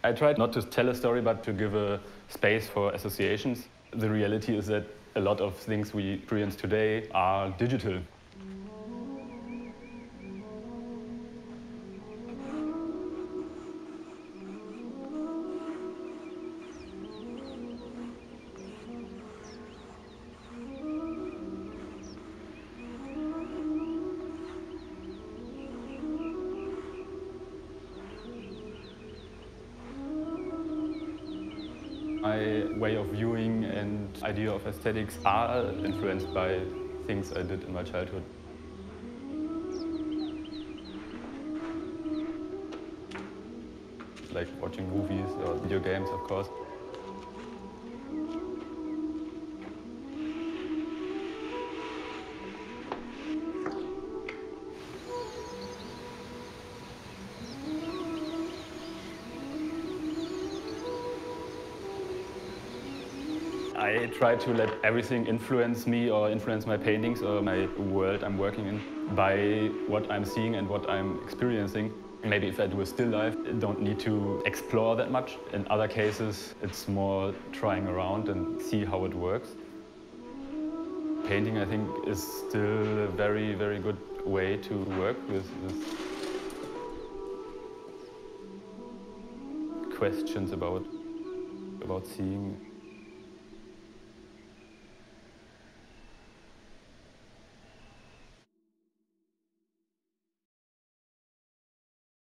I tried not to tell a story, but to give a space for associations. The reality is that a lot of things we experience today are digital. My way of viewing and idea of aesthetics are influenced by things I did in my childhood. Like watching movies or video games, of course. I try to let everything influence me or influence my paintings or my world I'm working in by what I'm seeing and what I'm experiencing. Maybe if I do a still life, I don't need to explore that much. In other cases, it's more trying around and see how it works. Painting, I think, is still a very, very good way to work with questions about seeing.